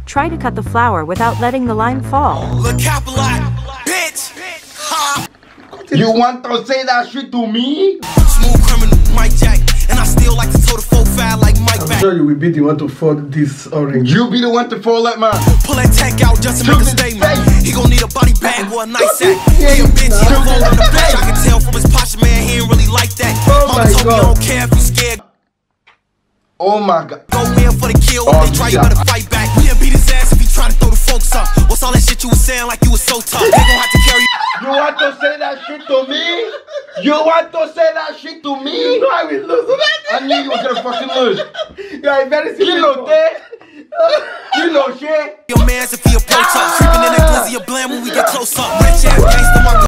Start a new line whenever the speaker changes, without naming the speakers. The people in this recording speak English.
Try to cut the flower without letting the line fall.
Look out a lot, bitch.
You want to say that shit to me?
Smooth criminal, Mike Jack, and I still like to toe the 4-5 like Mike back.
I'm sure you will be the one to fold this orange.
You be the one to fall like man.
Pull that tank out just to make a statement. He gon' need a body bag or a nice sack. He a bitch, he don't roll in the back. I can tell from his posture, man, he ain't really like that.
Oh
Mama
my
told me I
God.
don't care if you scared.
Oh my God.
Go in for the kill,
Oh,
they try, you
yeah.
better fight back. We'll beat his ass if he try to throw the folks up. What's all that shit you was saying like you was so tough? They gon' have to carry you.
You want to say that shit to me? You want to say that shit to me?
No, I will lose.
I knew you were gonna fucking lose.
You are a very
You know that? You know shit?
Your mans if he approach up. Creeping in that glizzy, a blam when we get close up. Rich ass gangsta, my